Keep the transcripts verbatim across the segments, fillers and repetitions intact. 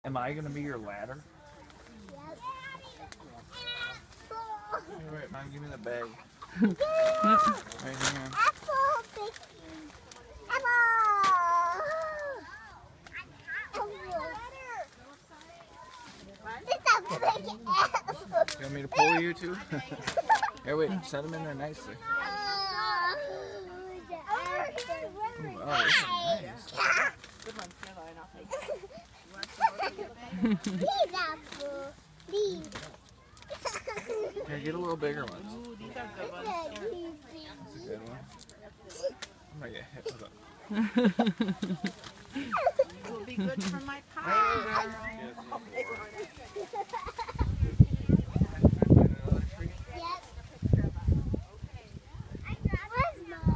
Am I going to be your ladder? Yep. All right, Mom, give me the bag. Right here. Apple, big apple. It's a big apple. You want me to pull you too? Here, wait, set them in there nicely. Oh, Ooh, oh, this is nice. Good one, Caroline. I'll take it. These apple. These. Here, get a little bigger one. Ooh, these are good ones. That's a good one. I'm gonna get hit with These will be good for my pie. Yep. Where's Mom?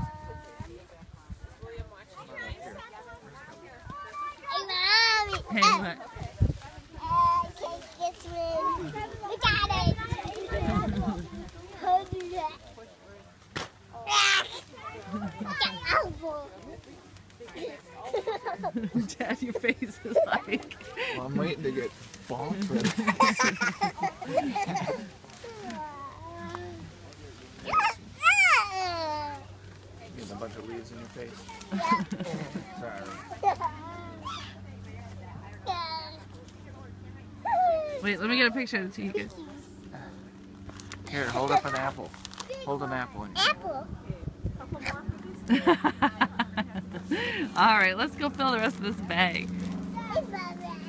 Hey, Mommy. Hey, Uh, what? uh, cake gets rid. We got it. Hold it. Apple. Dad, your face is like... well, I'm waiting to get bonked for it. Getting a bunch of leaves in your face. Sorry. Wait, let me get a picture of you guys. Here, hold up an apple. Hold an apple in here. Apple. All right, let's go fill the rest of this bag. Hey, Baba.